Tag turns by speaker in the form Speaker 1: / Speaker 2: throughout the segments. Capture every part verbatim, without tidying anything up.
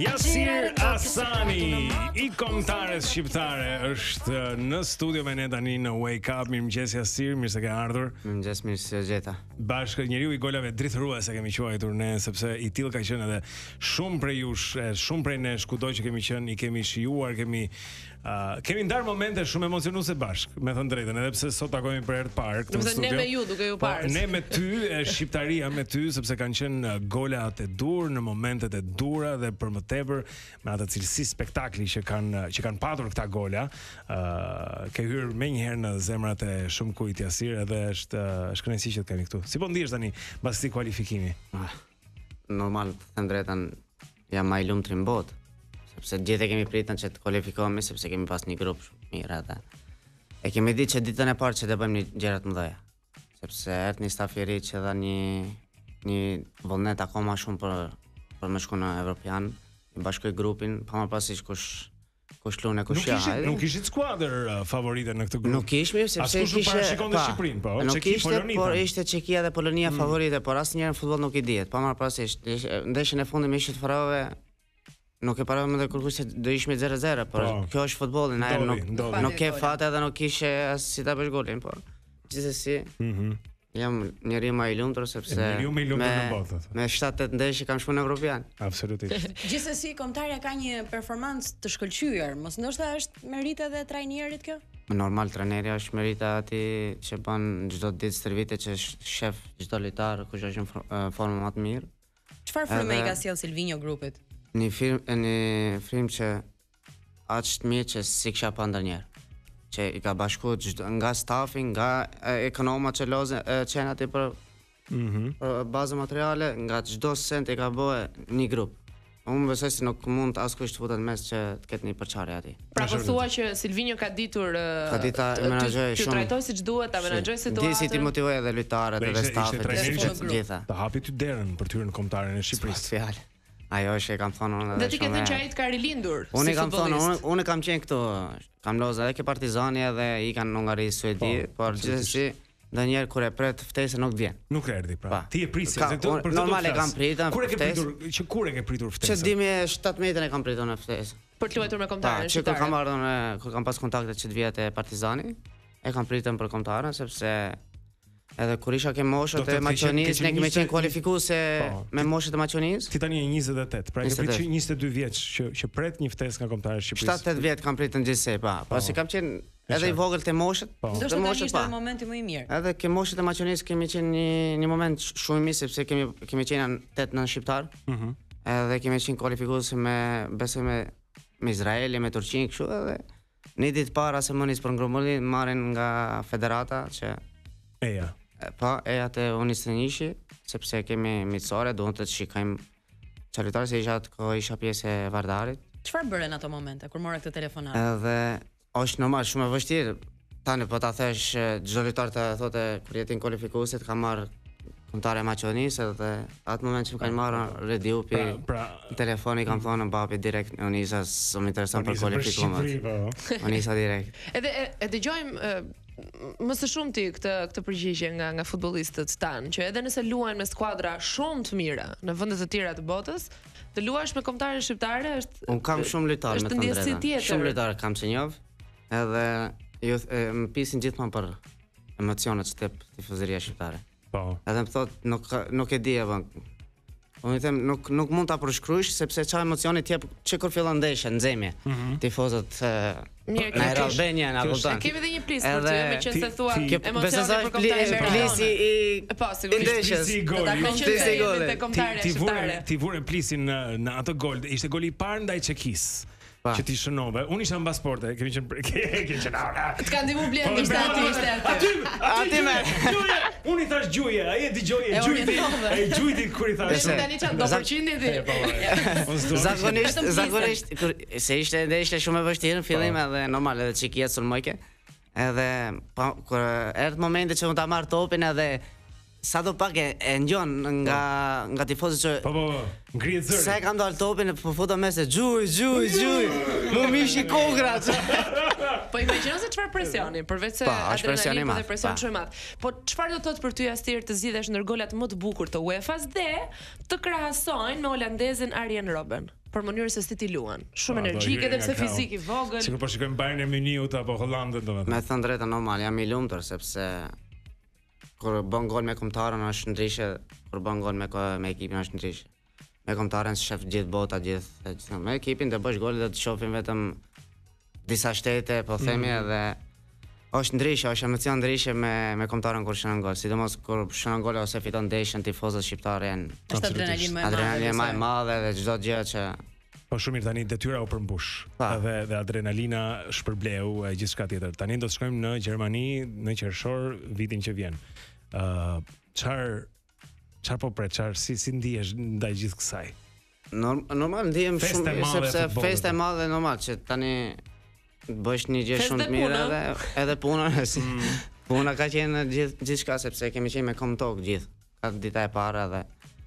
Speaker 1: Yasir Asani, i kombëtares shqiptare, është në studio me ne tani në Wake Up. Mirëmëngjes Yasir, mirë se ke ardhur.
Speaker 2: Mirëmëngjes, mirë se gjeta.
Speaker 1: Bashkë njeriu i golave drithëruese kemi quajtur ne, sepse i tillë ka qenë edhe shumë prej jush, shumë prej nesh, kudo që kemi qenë, i kemi shijuar, kemi Uh, kemi ndarë momente shumë emocionuese bashkë, me thënë drejtën, edhe pse sot takohemi për herë të parë këtu në studio.
Speaker 3: Ne me ju duke ju parë.
Speaker 1: Ne me ty, e shqiptaria me ty, sepse kanë qenë golat e dur në momentet e dura dhe për më tepër me atë cilësi spektakli që kanë që kanë patur këta gola, uh, ke hyrë menjëherë në zemrat e shumë kujt Yasir, edhe është është kënaqësi që të kemi këtu. Si po ndihesh tani pas këtij kualifikimi?
Speaker 2: Ah, normal, të thënë drejtën, jam më i lumtur në botë. Sepse gjithë e kemi pritën që të kualifikohemi, sepse kemi pas një grup shumë mirë atë. E kemi ditë që ditën e parë që të bëjmë një gjëra të mëdha. Sepse erdhi një staf i ri që dha një një vullnet akoma shumë për për me shku në Evropian, i bashkoi grupin, pa më pasish kush kush lunë kush ja.
Speaker 1: Nuk kishit skuadër uh, favorite në këtë grup.
Speaker 2: Nuk kishim sepse
Speaker 1: kishte parashikon Shqipërinë, po,
Speaker 2: Çeki Polonia. Por ishte Çekia dhe Polonia mm. favorite, por asnjëherë në futboll nuk i dihet. Pa më pasish, ndeshjen e fundit me ishit Farove. Nuk e parave me dhe kërkush se do ishme zero zero, por oh. Kjo është futbolli, na nuk ndodhi. Nuk ke fat edhe nuk kishe as si ta bësh golin, por gjithsesi,
Speaker 1: mhm.
Speaker 2: Jam njeriu më i lumtur sepse
Speaker 1: njeriu më i lumtur në botë.
Speaker 2: Me shtatë tetë ndeshje kam shkuar në Evropian.
Speaker 1: Absolutisht.
Speaker 3: Gjithsesi, kombëtarja ka një performancë të shkëlqyer, mos ndoshta është merita edhe trajnerit kjo?
Speaker 2: Normal, trajneri është merita atij që bën çdo ditë stërvite që është shef çdo lojtar kush është në formë më të mirë.
Speaker 3: Çfarë frymë i ka sjell Silvinho grupit?
Speaker 2: Një film, një film që aq të mirë që si kisha pa ndonjëherë. Që i ka bashkuar nga stafi, nga ekonoma që loze që aty për
Speaker 1: mhm
Speaker 2: për bazë materiale, nga çdo sent i ka bëu një grup. Unë besoj se nuk mund askush të futet mes që të ketë një përçarje aty.
Speaker 3: Pra po thua që Silvinho ka ditur
Speaker 2: ka ditë ta menaxhoj shumë.
Speaker 3: Të trajtoj siç duhet, ta menaxhoj situatën.
Speaker 2: Disi ti motivoj edhe lojtarët edhe stafin të gjitha.
Speaker 1: Ta hapi ty derën për të hyrë në kombëtaren e Shqipërisë.
Speaker 2: Fjalë. Ajo është e kam thonë unë edhe
Speaker 3: shumë. Dhe ti ke thënë që ai të ka rilindur.
Speaker 2: Unë si kam thonë, unë unë kam qenë këtu. Kam lozë edhe ke Partizani edhe i kanë Hungari, Suedi, por gjithsesi ndonjëherë kur e pret ftesën nuk vjen.
Speaker 1: Nuk erdhi pra. Ti e prisje se
Speaker 2: për këtë. Normal e kam pritur.
Speaker 1: Kur e ke pritur? Që kur e ke pritur ftesën?
Speaker 2: Që dimi shtatëmbëdhjetë e kam pritur në ftesë.
Speaker 3: Për të luajtur me kombëtarën
Speaker 2: shqiptare. Që kur kam ardhur në kur kam pas kontakte që të vija te Partizani, e kam pritur për kombëtarën sepse edhe kur isha ke moshët e Maqedonisë, ne kemi qenë kualifikuese me moshët e Maqedonisë.
Speaker 1: Ti tani je njëzet e tetë, pra ke pritur njëzet e dy vjeç që që pret një ftesë nga kombëtarë e Shqipërisë.
Speaker 2: shtatë tetë vjet kam pritur gjithsej, pa. Po si kam qenë edhe i vogël te moshët,
Speaker 3: te moshët pa. Ishte momenti më i mirë.
Speaker 2: Edhe ke moshët e Maqedonisë kemi qenë një një moment shumë i mirë sepse kemi kemi qenë tetë nën shqiptar.
Speaker 1: Mhm.
Speaker 2: Edhe kemi qenë kualifikuese me besoj me me Izraelin, me Turqinë kështu edhe një ditë para se më nis për ngromullin marrin nga federata që
Speaker 1: eja
Speaker 2: pa, e atë unë së njëshi, sepse kemi mitësore, duhet të shikojmë çfarë se isha ko isha pjesë e Vardarit.
Speaker 3: Çfarë bëre në ato momente kur morë këtë telefonat?
Speaker 2: Edhe është normal shumë e vështirë. Tani po ta thesh çdo lojtar të thotë kur jetin kualifikuese të ka marr kombëtare Maqedonisë edhe atë moment që më kanë marrë Rediupi
Speaker 1: pra, pra,
Speaker 2: telefoni kam thonë babi direkt unë isha më intereson për kualifikimet. Unë isha direkt.
Speaker 3: Edhe e, e dëgjojmë më së shumti këtë këtë përgjigje nga nga futbollistët tanë, që edhe nëse luajnë me skuadra shumë të mira në vende të tjera të botës, të luash me kombëtarë shqiptare është
Speaker 2: un kam shumë lojtarë me të drejtën. Shumë lojtarë kam që njeh, edhe ju më pisin gjithmonë për emocionet që tep tifozëria shqiptare.
Speaker 1: Po.
Speaker 2: Edhe më thot nuk nuk e di apo. Unë them nuk nuk mund ta përshkruajsh sepse çfarë emocioni ti jep çe kur fillon ndeshja nxemje.
Speaker 1: Mm -hmm.
Speaker 2: Tifozët
Speaker 3: mirë,
Speaker 2: në Albania na kupton.
Speaker 3: Kemi edhe një plis për ty, me qenë se thua
Speaker 2: emocioni për kombëtarën. Plisi i
Speaker 3: po sigurisht
Speaker 1: plisi i golit.
Speaker 3: Te kombëtarja shqiptare.
Speaker 1: Ti vure plisin në në atë gol. Ishte goli i parë ndaj Çekisë. Që ti shënove. Unë isha në pasporte, kemi qenë kemi qenë ora.
Speaker 3: Të kanë ndihmuar Blendi ishte aty, ishte aty.
Speaker 1: Aty,
Speaker 2: aty me.
Speaker 1: Unë i thash gjuje, ai e dëgjoi, e gjujti, ai gjujti kur i thash.
Speaker 3: Ishte tani çan do përqindin ti.
Speaker 2: Zakonisht, zakonisht se ishte ndeshje shumë e vështirë në fillim edhe normal edhe Çekia sulmojke. Edhe kur erdhi momenti që unë ta marr topin edhe sa do pak e, e ngjon nga nga tifozët që
Speaker 1: po po ngrihet zëri.
Speaker 2: Sa e kam dal topin po futa mes e xhuj xhuj xhuj. Mu mishi kokra.
Speaker 3: Po imagjino se çfarë presioni, përveç se
Speaker 2: Pa, është presioni i
Speaker 3: adrenalin po
Speaker 2: madh,
Speaker 3: dhe presion
Speaker 2: pa.
Speaker 3: shumë i madh. Po çfarë do thotë për ty Astir të zgjidhesh ndër golat më të bukur të UEFA-s dhe të krahasojnë me holandezin Arjen Robben? Për mënyrën se si ti luan. Shumë
Speaker 1: Po, do
Speaker 3: energjik
Speaker 1: hyri
Speaker 3: edhe
Speaker 1: nga
Speaker 3: pse
Speaker 1: krau.
Speaker 3: fizik i vogël.
Speaker 1: Sigur po shikojmë Bayern e Muniut apo Hollandën domethënë.
Speaker 2: Me thënë drejtën normal, jam i lumtur sepse kur bën gol me kombëtarën është ndryshe, kur bën gol me ko- me ekipin është ndryshe. Me kombëtarën shef gjithë bota, gjithë, gjithë me ekipin të bësh gol dhe të shohim vetëm disa shtete, po themi edhe është ndryshe, është emocion ndryshe me me kombëtarën kur shënon gol, sidomos kur shënon gol ose fiton ndeshjen tifozët shqiptarë janë
Speaker 4: Është adrenalin më e madhe.
Speaker 2: adrenalin më e
Speaker 4: besoj.
Speaker 2: madhe dhe çdo gjë që
Speaker 1: Po shumë mirë tani detyra u përmbush.
Speaker 2: Pa.
Speaker 1: Edhe dhe adrenalina shpërbleu e gjithçka tjetër. Tani do të shkojmë në Gjermani në qershor vitin që vjen. Ë çfar çfarë po pret, çfarë si si ndihesh ndaj gjithë kësaj?
Speaker 2: Norm, normal ndihem
Speaker 1: Feste
Speaker 2: shumë
Speaker 1: e madhe e
Speaker 2: sepse
Speaker 1: futbollit.
Speaker 2: festa e madhe normal që tani bësh një gjë
Speaker 3: Festë
Speaker 2: shumë
Speaker 3: e
Speaker 2: të mirë
Speaker 3: puna.
Speaker 2: edhe edhe puna si puna ka qenë gjithë gjithçka sepse kemi qenë me kom tok gjithë. Ka dita e para dhe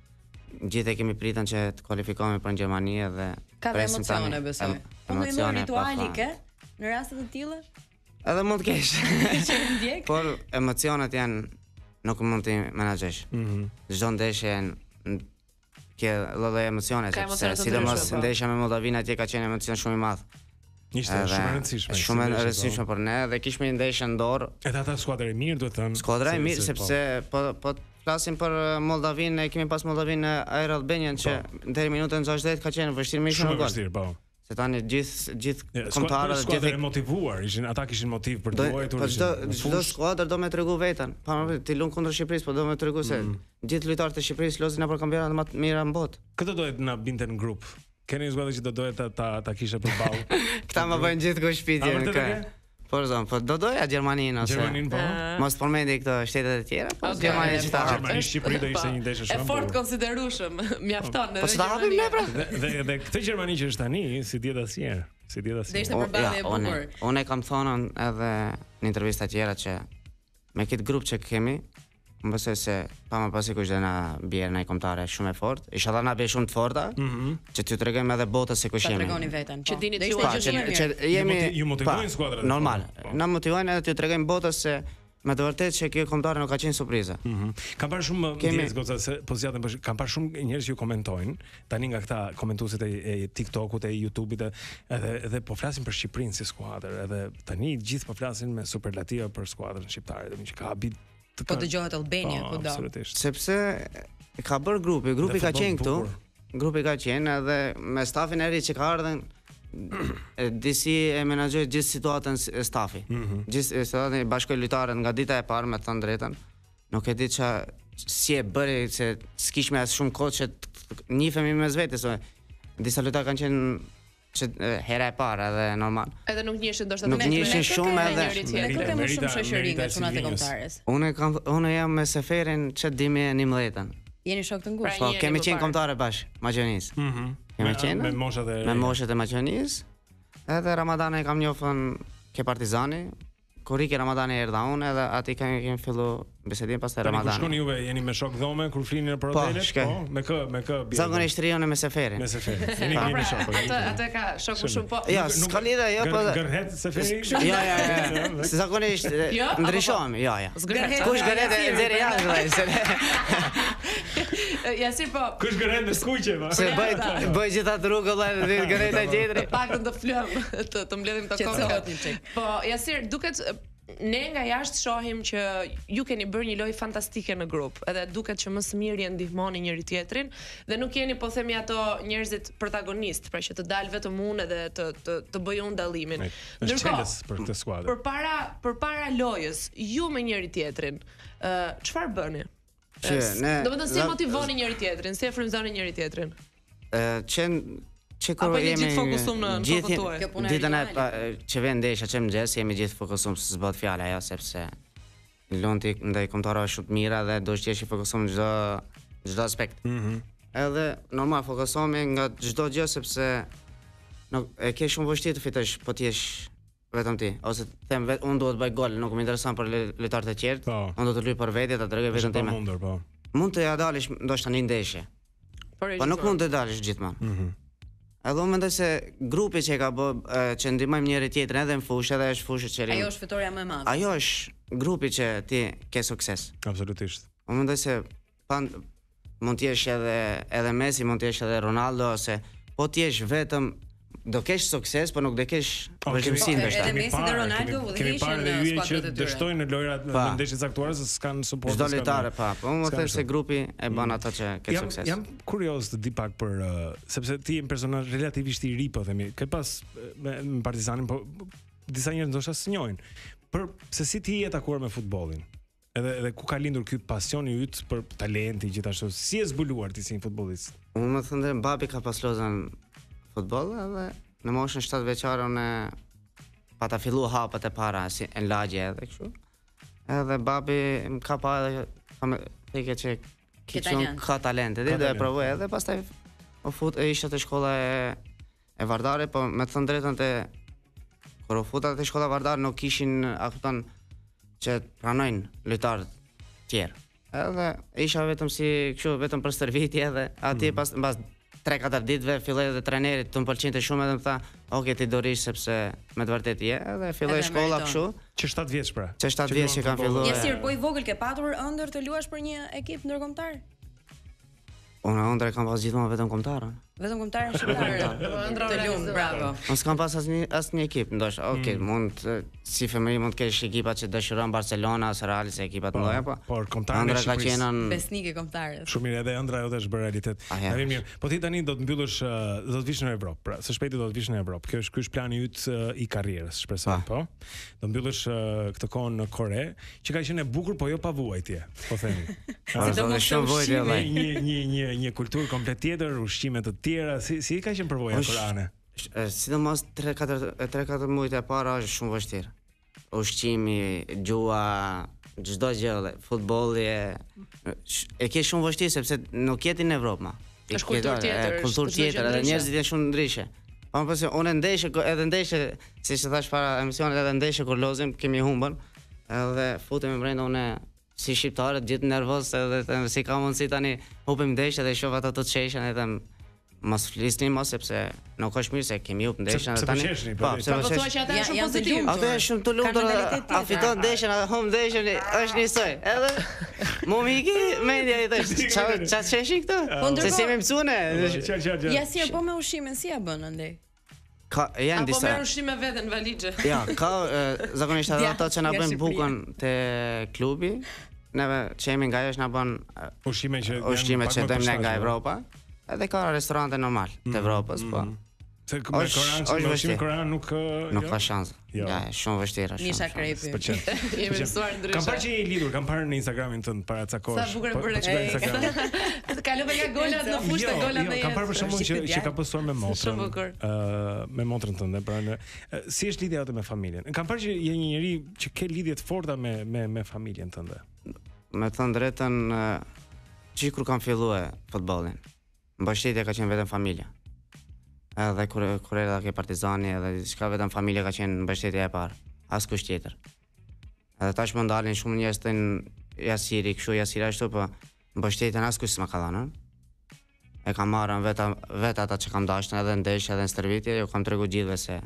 Speaker 2: gjithë e kemi pritën që të kualifikohemi për në Gjermani edhe
Speaker 4: Ka dhe
Speaker 2: presim tani
Speaker 4: emocione besoj.
Speaker 2: em-
Speaker 4: Po ndonjë
Speaker 2: emocione,
Speaker 4: rituali
Speaker 2: pa
Speaker 4: ke në raste të tilla?
Speaker 2: Edhe mund të kesh.
Speaker 4: Që e ndjek?
Speaker 2: Por emocionet janë nuk mund të menaxhosh.
Speaker 1: Mhm.
Speaker 2: Çdo ndeshje n- ke lloj emocione
Speaker 3: Ka
Speaker 2: sepse
Speaker 3: emocione të
Speaker 2: sidomos
Speaker 3: ndryshme, po.
Speaker 2: ndeshja me Moldavinë atje ka qenë emocion shumë i madh.
Speaker 1: Ishte
Speaker 2: Edhe
Speaker 1: shumë e rëndësishme.
Speaker 2: Shumë e
Speaker 1: si ndeshje,
Speaker 2: rëndësishme
Speaker 1: po.
Speaker 2: për ne dhe kishme një ndeshje në dorë.
Speaker 1: Edhe ata skuadra e mirë duhet të thënë.
Speaker 2: Skuadra e
Speaker 1: se-
Speaker 2: mirë
Speaker 1: se-
Speaker 2: sepse po po të flasim për Moldavinë, ne kemi pas Moldavinë në Air Albanian që deri minutën gjashtëdhjetë ka qenë vështirë me
Speaker 1: Po, shumë
Speaker 2: shumë
Speaker 1: e
Speaker 2: gol.
Speaker 1: vështirë, po.
Speaker 2: Se tani gjithë gjithë
Speaker 1: Ja, Skuadra
Speaker 2: kombëtarët
Speaker 1: skuadra e
Speaker 2: gjithë
Speaker 1: motivuar, ishin ata kishin motiv për të
Speaker 2: do
Speaker 1: luajtur.
Speaker 2: po çdo
Speaker 1: ishin në
Speaker 2: çdo
Speaker 1: fushë.
Speaker 2: skuadër do me tregu veten. Pa më ti lun kundër Shqipërisë, po do me tregu se
Speaker 1: Mm.
Speaker 2: gjithë lojtarët e Shqipërisë losin nëpër kampionat më të mira në botë.
Speaker 1: Këtë dohet na binte në grup. Keni një skuadër që do dohet ta ta, ta kishe përballë.
Speaker 2: Këta më bëjnë gjithë ku
Speaker 1: A
Speaker 2: shpitje
Speaker 1: vërtet
Speaker 2: në
Speaker 1: e
Speaker 2: kë.
Speaker 1: ke?
Speaker 2: Po zon, po do doja Gjermaninë ose
Speaker 1: Gjermanin po.
Speaker 3: Ah.
Speaker 2: mos përmendi këto shtetet e tjera, po
Speaker 3: Okay,
Speaker 2: Gjermani që ta
Speaker 3: po,
Speaker 2: hap.
Speaker 1: Gjermani,
Speaker 3: është-
Speaker 1: Shqipëri do ishte
Speaker 3: po,
Speaker 1: një ndeshje shumë e
Speaker 3: E fort
Speaker 1: bukur.
Speaker 3: konsiderueshëm, mjafton edhe.
Speaker 2: Po ç'ta hapim ne pra?
Speaker 1: Dhe dhe dhe këtë Gjermani që është tani, si diet asnjëherë, si diet
Speaker 4: Dhe
Speaker 1: asnjëherë.
Speaker 4: ishte
Speaker 2: O,
Speaker 4: përballje e
Speaker 2: ja, unë
Speaker 4: bukur.
Speaker 2: unë e kam thënë edhe në intervista tjera që me këtë grup që kemi, më besoj se pa më pasi kush do na bjerë në kombëtare shumë e fortë. Inshallah na bëj shumë të forta,
Speaker 1: Mhm.
Speaker 2: që t'ju tregojmë edhe botës se kush
Speaker 4: Ta
Speaker 2: jemi.
Speaker 4: tregoni veten.
Speaker 3: Që
Speaker 4: po.
Speaker 3: dini
Speaker 4: Dhe
Speaker 3: që
Speaker 4: ishte
Speaker 3: ju
Speaker 2: Pa,
Speaker 4: gjë
Speaker 2: që,
Speaker 4: shumë e
Speaker 2: që
Speaker 4: mirë.
Speaker 2: jemi
Speaker 1: Ju moti- ju motivojnë
Speaker 2: pa,
Speaker 1: skuadrat e
Speaker 2: Normal.
Speaker 1: forta, po.
Speaker 2: Na motivojnë edhe t'ju tregojmë botës se me të vërtetë që kjo kombëtare nuk ka qenë surprizë.
Speaker 1: Mhm. Kam parë shumë
Speaker 2: Kemi-
Speaker 1: ndjes goca se po zgjatën, po kam parë shumë njerëz që ju komentojnë tani nga këta komentuesit e, e TikTokut e YouTubeit e- edhe edhe po flasin për Shqipërinë si skuadër, edhe tani gjithë po flasin me superlativa për skuadrën shqiptare, domethënë që ka habit të
Speaker 4: Po dëgjohet Albania
Speaker 1: Po,
Speaker 4: kudo.
Speaker 1: absolutisht.
Speaker 2: Sepse ka bërë grupi, grupi
Speaker 1: Dhe
Speaker 2: ka
Speaker 1: futboll
Speaker 2: qenë këtu.
Speaker 1: bukur.
Speaker 2: Grupi ka qenë edhe me stafin e ri që ka ardhen e di si e menaxhoi gjithë situatën s- e stafi.
Speaker 1: Mhm.
Speaker 2: Gjithë e situatën e bashkoi lojtarët nga dita e parë me të thënë drejtën. Nuk e di ça si e bëri se s'kishme as shumë kohë që t- t- njihemi mes vetes. o, Disa lojtarë kanë qenë që e, hera e parë edhe normal.
Speaker 3: Edhe nuk njiheshin ndoshta
Speaker 2: Nuk
Speaker 3: me-
Speaker 2: njiheshin
Speaker 3: me-
Speaker 2: shumë
Speaker 3: me
Speaker 2: edhe-
Speaker 3: njëri
Speaker 4: Ne
Speaker 3: tjetrin.
Speaker 4: kërkojmë më
Speaker 1: Merita-
Speaker 4: shumë shoqëri
Speaker 1: merita
Speaker 4: nga
Speaker 1: e
Speaker 4: çunat e
Speaker 1: Silvinës.
Speaker 4: kombëtares.
Speaker 2: Unë kam unë jam me Seferin që dimi e njëmbëdhjetën.
Speaker 4: Jeni shok të ngushtë.
Speaker 3: Pra,
Speaker 2: Po
Speaker 3: jeni
Speaker 2: kemi
Speaker 3: më
Speaker 2: qenë
Speaker 3: parë.
Speaker 2: kombëtare bashkë, Maqedonisë.
Speaker 1: Mhm.
Speaker 2: Kemi
Speaker 1: Me-
Speaker 2: qenë?
Speaker 1: me moshat e
Speaker 2: Me moshët e Maqedonisë. Edhe Ramadani e kam njofën ke Partizani. Kur i ke Ramadani erdha unë edhe aty kemi kemi fillu bisedin pastaj
Speaker 1: Tani kur
Speaker 2: Ramadani.
Speaker 1: shkoni juve jeni me shok dhome kur flini në
Speaker 2: Po,
Speaker 1: hotelet,
Speaker 2: shkoj.
Speaker 1: po, me kë, me kë bie.
Speaker 2: Zakonisht rione me Seferin.
Speaker 1: me Seferi. Jeni
Speaker 2: Pa.
Speaker 1: jeni shok. po, jeni
Speaker 3: Atë
Speaker 1: shok.
Speaker 3: atë ka shok më shumë po.
Speaker 2: Ja,
Speaker 1: Nuk-
Speaker 2: s'ka lidhje, jo, po.
Speaker 1: Gër- Gërhet Seferi?
Speaker 2: Ja, ja, ja. Se zakonisht e,
Speaker 3: Jo, apo
Speaker 2: ndryshojmë, ja, ja.
Speaker 3: Zgërhet.
Speaker 2: Kush gëret e deri jashtë vëllai, se
Speaker 3: Ja si po.
Speaker 1: Kush gërhet në skuqe, ma?
Speaker 2: se bëj bëj gjithë atë rrugë vëllai dhe gëret e tjetri.
Speaker 3: Pak të flëm të të mbledhim të
Speaker 4: Qetësohet
Speaker 3: kokë.
Speaker 4: një çik.
Speaker 3: Po, Jasir, duket ne nga jashtë shohim që ju keni bërë një lojë fantastike në grup, edhe duket që më së miri e ndihmoni njëri tjetrin dhe nuk jeni po themi ato njerëzit protagonist, pra që të dalë vetëm unë edhe të të të bëj unë dallimin.
Speaker 1: Është çelës për këtë skuadër.
Speaker 3: Përpara përpara lojës, ju me njëri tjetrin, ë çfarë bëni?
Speaker 2: Që ne
Speaker 3: Do të thënë si
Speaker 2: za-
Speaker 3: e motivoni njëri tjetrin, si e frymëzoni njëri tjetrin?
Speaker 2: e, që që kur
Speaker 3: Apo jeni
Speaker 2: jemi
Speaker 3: gjithë fokusum në- në
Speaker 2: gjithë
Speaker 3: kokën
Speaker 2: jem-
Speaker 3: tuaj?
Speaker 4: Kjo puna e
Speaker 2: ditën e
Speaker 4: ritualit.
Speaker 2: pa- që vjen ndeshja që mëngjes jemi gjithë fokusum se s'bëhet fjalë ajo sepse Lonti ndaj kombëtarëve shumë të mira dhe do të jesh i fokusum në çdo çdo aspekt.
Speaker 1: Mhm.
Speaker 2: Edhe normal fokusohemi nga çdo gjë sepse nuk e ke shumë vështirë të fitosh po ti jesh vetëm ti ose të them vet unë duhet të bëj gol, nuk më intereson për le- lojtarët e tjerë.
Speaker 1: Po.
Speaker 2: Unë do të luaj për vete, ta tregoj
Speaker 1: Është
Speaker 2: vetëm
Speaker 1: pa
Speaker 2: time.
Speaker 1: mundur, po.
Speaker 2: Mund të ja dalësh ndoshta një ndeshje,
Speaker 3: Por
Speaker 2: po nuk mund të dalësh gjithmonë.
Speaker 1: Mhm.
Speaker 2: Edhe unë mendoj se grupi që e ka bë e, që ndihmojmë njëri tjetrin edhe në fushë, edhe është fushë që
Speaker 4: Ajo është fitoria më e madhe.
Speaker 2: Ajo është grupi që ti ke sukses.
Speaker 1: Absolutisht.
Speaker 2: Unë mendoj se pa mund të jesh edhe edhe Messi, mund të jesh edhe Ronaldo, ose po të jesh vetëm do kesh sukses, po nuk do kesh vazhdimsi ndoshta.
Speaker 4: Edhe Messi dhe Ronaldo udhëheqin në skuadrat e tyre.
Speaker 1: Dështojnë në lojrat në ndeshjet caktuara se s'kan suport.
Speaker 2: Çdo lojtare pa, po unë më thësh se grupi e bën ato që ke
Speaker 1: jam,
Speaker 2: sukses.
Speaker 1: Jam kurioz të di pak për uh, sepse ti je një personazh relativisht i ri, po themi. Ke pas me, me Partizanin, po disa njerëz ndoshta s'njohin. Për se si ti je takuar me futbollin. Edhe edhe ku ka lindur ky pasioni yt për talenti gjithashtu. Si e zbuluar ti si një futbollist?
Speaker 2: Unë më thënë babi ka pas lozën futboll edhe në moshën shtatë vjeçare unë pa ta filluar hapet e para si në lagje edhe kështu. Edhe babi më ka pa edhe ka me thekë që kiçon ka talent, edhe do e provoj edhe pastaj u fut e ishte te shkolla e e Vardarit, po me të thënë drejtën te kur u futa te shkolla Vardar nuk kishin a kupton që pranojnë lojtarë të tjerë. Edhe isha vetëm si kështu vetëm për stërvitje edhe aty mm. pas mbas tre katër ditëve filloi edhe trajneri të më pëlqente shumë edhe më tha, "Ok, ti do rish sepse me të vërtetë je." Edhe filloi shkolla kështu.
Speaker 1: Që shtatë vjeç pra.
Speaker 2: Që shtatë vjeç që kanë filluar.
Speaker 4: Jesir, po i vogël ke patur ëndër të luash për një ekip ndërkombëtar?
Speaker 2: Unë ëndër kam pas gjithmonë vetëm kombëtarën.
Speaker 4: Vetëm kombëtarën shqiptare. Të lumë, bravo.
Speaker 2: Unë s'kam pas asnjë asnjë ekip, ndoshta, ok, mm. mund si femëri mund të kesh ekipa që dëshiron Barcelona ose Real se ekipa të mëdha, po.
Speaker 1: Por kombëtarën e Shqipërisë.
Speaker 4: Besnik e kombëtarës.
Speaker 1: Shumë mirë, edhe ëndra jote është bërë realitet. Mirë, mirë. Po ti tani do të mbyllësh, do të vish në Evropë, pra, së shpejti do të vish në Evropë. Kjo është ky është plani yt i karrierës, shpresoj, po. Do mbyllësh këtë kohë në Kore, që ka qenë e bukur, po jo pa vuajtje, po themi.
Speaker 2: Është shumë vojtë vëllai.
Speaker 1: Një një një një kulturë komplet tjetër, ushqime të tjera, si si ka qenë përvoja koreane?
Speaker 2: Sidomos tre katër muajt e para është shumë vështirë. Ushqimi, gjua, çdo gjë, futbolli e ke shumë vështirë sepse nuk jeti në Evropë ma.
Speaker 3: Është kulturë tjetër,
Speaker 2: kulturë tjetër, edhe njerëzit janë shumë ndryshe. Po më pse unë ndeshë edhe ndeshë, siç e thash para emisionit, edhe ndeshë kur lozim kemi humbën, edhe futemi brenda unë si shqiptarët gjithë nervoz edhe them si ka mundsi tani hupim ndeshë dhe shoh ato të çeshën edhe mos flisni mos sepse nuk është mirë se kemi hup ndeshën edhe tani.
Speaker 1: Po,
Speaker 2: pse
Speaker 3: po thua që ata janë shumë pozitiv.
Speaker 2: Ata janë shumë të lumtur, a fiton ndeshën, a humb ndeshën, është njësoj. Edhe mu mi iki media i thash, ç'a ç'a çeshi këtu? Se si më mësuane.
Speaker 4: Ja si po me ushqimin si ja bën andej?
Speaker 2: Ka janë disa.
Speaker 3: Apo merr ushqim me veten valixhe.
Speaker 2: Ja, ka zakonisht ato që na bëjnë bukën te klubi. Neve që jemi nga ajo që na bën
Speaker 1: ushqime që
Speaker 2: ushqime që dojmë ne nga Evropa. Edhe ka restorante normal të Evropës, po.
Speaker 1: Se me Koran, ushqimi korean nuk
Speaker 2: nuk ka shans. Ja, shumë vështirë është.
Speaker 4: Nisha krepi.
Speaker 3: Jemi mësuar ndryshe.
Speaker 1: Kam parë që je i lidhur, kam parë në Instagramin tënd para ca kohësh.
Speaker 3: Sa bukur e bëre. Kalove nga golat në fushë, golat në jetë.
Speaker 1: Kam parë për shembull që që ka postuar me motrën.
Speaker 3: Shumë bukur.
Speaker 1: Ë me motrën tënde, pra në si është lidhja jote me familjen? Kam parë që je një njeri që ke lidhje të forta me me me familjen tënde.
Speaker 2: Me të thënë drejtën, që kur kam filluar futbollin, mbështetja ka qenë vetëm familja. Edhe kur kur era ke Partizani edhe diçka vetëm familja ka qenë mbështetja e parë, askush tjetër. Edhe tash më ndalin shumë njerëz të Jasiri, kështu Jasira ashtu, po mbështetjen askush s'ma ka dhënë. E kam marrën vetë vetë ata që kam dashur edhe ndeshja edhe në stërvitje, ju kam treguar gjithëve se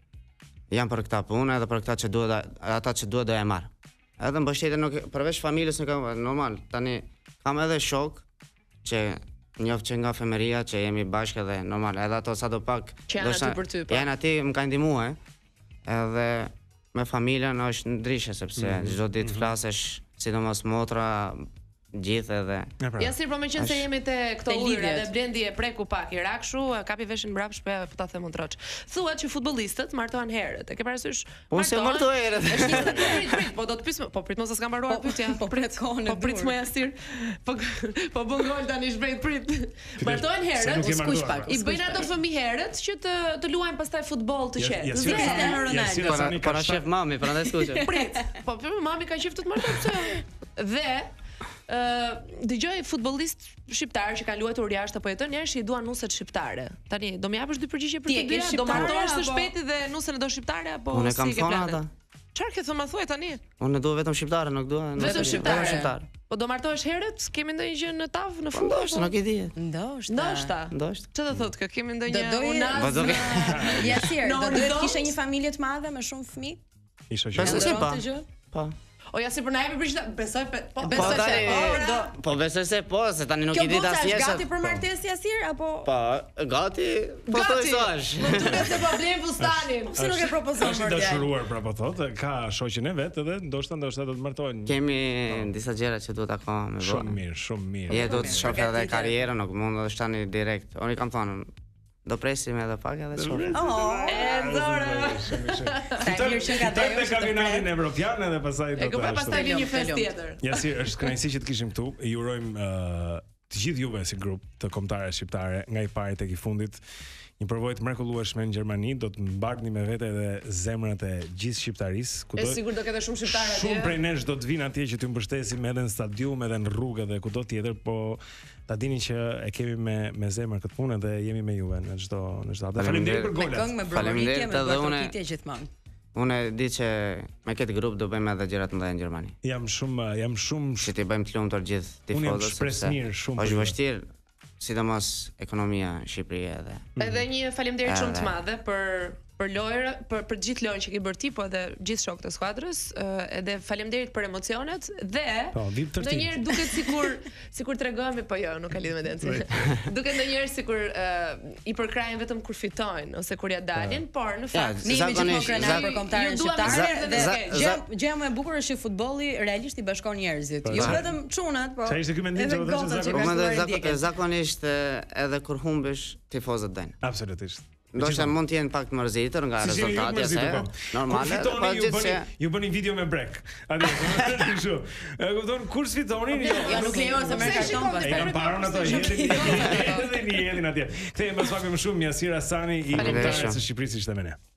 Speaker 2: jam për këtë punë edhe për këtë që duhet ata që duhet do e marr. Edhe mbështetja nuk përveç familjes nuk kam normal, tani kam edhe shok që njoft që nga femeria që jemi bashkë edhe normal, edhe ato sa do pak
Speaker 3: janë aty për ty, po.
Speaker 2: Janë aty më kanë ndihmuar. Edhe me familjen është ndryshe sepse çdo ditë flasesh, sidomos motra gjithë edhe.
Speaker 3: Ja si po më qenë se jemi te këto ujëra dhe Blendi e preku pak i rakshu, kapi veshin mbrapsht, po ta them unë. Thuhet që futbollistët martohen herët. E ke parasysh?
Speaker 2: Po se martoj herët.
Speaker 3: Është po do të pyes, po prit mos e s'kam mbaruar pyetja.
Speaker 4: Po prit kohën.
Speaker 3: Po prit më jasir. Po po bën gol tani shpejt prit. Martohen herët,
Speaker 4: skuq pak.
Speaker 3: I bëjnë ato fëmijë herët që të të luajnë pastaj futboll të qetë.
Speaker 4: Cristiano Ronaldo.
Speaker 2: Para shef mami, prandaj skuqe.
Speaker 3: Prit. Po mami ka qeftë të martoj pse? Dhe Uh, dëgjoj futbollist shqiptar që kanë luajtur jashtë apo jeton jashtë i duan nuset shqiptare. Tani do më japësh dy përgjigje për këtë dyja? Do martohesh së shpejti dhe nusën e do shqiptare apo
Speaker 2: unë kam thonë ata.
Speaker 3: Çfarë ke thënë më thuaj tani?
Speaker 2: Unë dua vetëm shqiptare, nuk dua
Speaker 3: vetëm shqiptare. Po do martohesh herët? Kemi ndonjë gjë në tavë në
Speaker 2: Po
Speaker 3: fund?
Speaker 2: ndoshta nuk e di.
Speaker 4: Ndoshta.
Speaker 3: Ndoshta.
Speaker 2: Ndoshta.
Speaker 3: Çfarë do thotë kjo? Kemi
Speaker 4: Do
Speaker 3: ndonjë
Speaker 4: doje
Speaker 3: unaz?
Speaker 2: Po do ke-
Speaker 4: Jasir,
Speaker 3: Në
Speaker 4: do duhet
Speaker 3: horizont?
Speaker 4: kishe një familje të madhe me shumë fëmijë.
Speaker 1: I shoqëron.
Speaker 2: Besoj se
Speaker 4: Ndron
Speaker 2: po.
Speaker 4: të gjë?
Speaker 2: Po.
Speaker 3: O ja si për na jemi për çdo besoj pe, po
Speaker 2: Po
Speaker 3: besoj se
Speaker 2: tani,
Speaker 3: po, do.
Speaker 2: po besoj se po, se tani nuk
Speaker 4: Kjo
Speaker 2: i di
Speaker 4: goca
Speaker 2: asnjë
Speaker 4: është
Speaker 2: se.
Speaker 4: gati për martesë Jasir apo
Speaker 2: Po, gati, po
Speaker 3: Gati.
Speaker 2: thoj sosh.
Speaker 3: Më duket se po blen fustanin.
Speaker 4: pse nuk e propozon
Speaker 1: Është i
Speaker 4: për djalë?
Speaker 1: dashuruar pra po thotë, ka shoqën e vet edhe ndoshta ndoshta do të martohen.
Speaker 2: Kemi disa gjëra që duhet akoma me bë.
Speaker 1: Shumë mirë, shumë mirë.
Speaker 2: Je do të
Speaker 4: mirë,
Speaker 2: shoh edhe
Speaker 4: përgatitet.
Speaker 2: karrierën, nuk mund të shtani direkt. Unë kam thënë, do presim edhe pak edhe shoh.
Speaker 4: Oh,
Speaker 3: E zora.
Speaker 1: Fiton
Speaker 4: mirë që nga
Speaker 1: fiton
Speaker 4: Dajo
Speaker 1: në
Speaker 4: që të
Speaker 1: kampionatin
Speaker 4: pret.
Speaker 1: evropian edhe pastaj
Speaker 3: E
Speaker 1: do
Speaker 3: ku
Speaker 1: të
Speaker 3: pastaj
Speaker 1: ashtu.
Speaker 3: vjen një
Speaker 4: Të
Speaker 3: fest
Speaker 4: lumt.
Speaker 3: tjetër.
Speaker 1: Ja si është kënaqësi që të kishim këtu. Ju urojmë ë, të gjithë juve si grup të kombëtare shqiptare nga i pari tek i fundit. Një përvojë të mrekullueshme në Gjermani, do të mbartni me vete edhe zemrat e gjithë shqiptarisë,
Speaker 3: E
Speaker 1: kudo.
Speaker 3: sigurt do ketë shumë shqiptarë atje.
Speaker 1: Shumë prej nesh do të vinë atje që t'ju mbështesim edhe në stadium, edhe në rrugë edhe kudo tjetër, po ta dini që e kemi me me zemër këtë punë dhe jemi me juve në çdo në çdo. Dhe faleminderit për
Speaker 4: me
Speaker 1: golat.
Speaker 4: këngë, me brovoritje,
Speaker 2: Faleminderit
Speaker 4: me
Speaker 2: edhe une.
Speaker 4: bashkëtitje gjithmonë.
Speaker 2: Unë di që me këtë grup do bëjmë edhe gjëra të mëdha në Gjermani.
Speaker 1: Jam shumë jam shumë
Speaker 2: Që ti bëjmë të lumtur gjithë
Speaker 1: Unë jam
Speaker 2: tifozët.
Speaker 1: shpresmir shumë për
Speaker 2: Është
Speaker 1: ju.
Speaker 2: vështirë, sidomos ekonomia në Shqipëri edhe.
Speaker 3: Edhe një faleminderit shumë të
Speaker 2: Edhe.
Speaker 3: madhe për për lojë, për për gjithë lojën që ke bërë ti, po edhe gjithë shokët e skuadrës, ë, edhe faleminderit për emocionet dhe
Speaker 1: Po, vip tërtim.
Speaker 3: ndonjëherë duket sikur sikur tregojmë, po jo, nuk ka lidhje me dancin. Duket ndonjëherë sikur ë, i përkrahen vetëm kur fitojnë ose kur ja dalin, por në
Speaker 2: Ja,
Speaker 3: fakt
Speaker 4: Ne jemi gjithmonë
Speaker 2: Zakonisht,
Speaker 4: krenar
Speaker 2: zak-
Speaker 4: për kombëtaren
Speaker 3: Ju duam
Speaker 4: shqiptar
Speaker 3: zak-
Speaker 4: dhe
Speaker 2: zak-
Speaker 4: gjë
Speaker 2: zak-
Speaker 4: gjëja më e bukur është që futbolli realisht i bashkon njerëzit. Jo
Speaker 1: qa-
Speaker 4: vetëm çunat, po.
Speaker 1: qa ishte ky mendim
Speaker 4: edhe
Speaker 1: që do të thashë
Speaker 4: gocat që
Speaker 1: Zako?
Speaker 2: Po
Speaker 4: ka
Speaker 2: mendoj
Speaker 4: shkuar i
Speaker 2: zak-
Speaker 4: djegën.
Speaker 2: zakonisht e, edhe kur humbesh tifozët dajnë.
Speaker 1: Absolutisht.
Speaker 2: Ndoshta mund të jenë pak të mërzitur nga
Speaker 1: Si jeni ju
Speaker 2: rezultati
Speaker 1: mërzitur,
Speaker 2: ose
Speaker 1: po.
Speaker 2: normale,
Speaker 1: Kur fitoni,
Speaker 2: po
Speaker 1: ju
Speaker 2: gjithsesi.
Speaker 1: bëni ju bëni video me brek. Atje, kështu. E kupton kur sfitonin jo.
Speaker 4: Ja nuk lejohet se merr karton
Speaker 1: E
Speaker 4: pastaj.
Speaker 1: kam parën ato, jedin, jedin, jedin, jedin atje. Kthehemi pas pak më shumë Jasir Hasani i
Speaker 2: Faleminderit
Speaker 1: kombëtarëve
Speaker 2: shumë.
Speaker 1: së Shqipërisë ishte me ne.